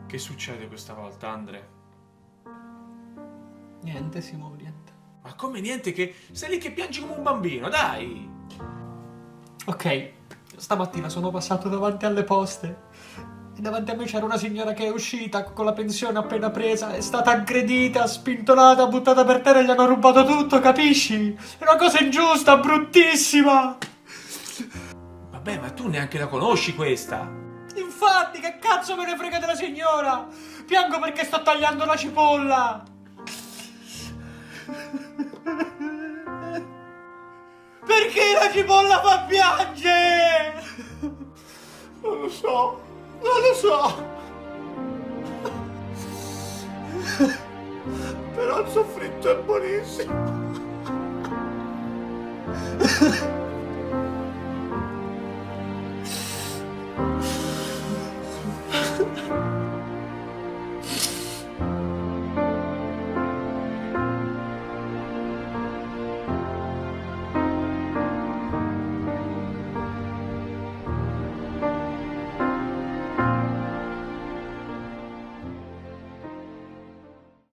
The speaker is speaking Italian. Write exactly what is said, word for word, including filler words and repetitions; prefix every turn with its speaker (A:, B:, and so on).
A: Che succede questa volta, Andre?
B: Niente, Simo, niente.
A: Ma come niente? Che sei lì che piangi come un bambino, dai!
B: Ok, stamattina sono passato davanti alle poste e davanti a me c'era una signora che è uscita con la pensione appena presa, è stata aggredita, spintolata, buttata per terra e gli hanno rubato tutto, capisci? È una cosa ingiusta, bruttissima!
A: Vabbè, ma tu neanche la conosci questa!
B: Infatti, che cazzo me ne frega della signora? Piango perché sto tagliando la cipolla! Perché la cipolla fa piangere?
A: Non lo so, non lo so! Però il soffritto è buonissimo!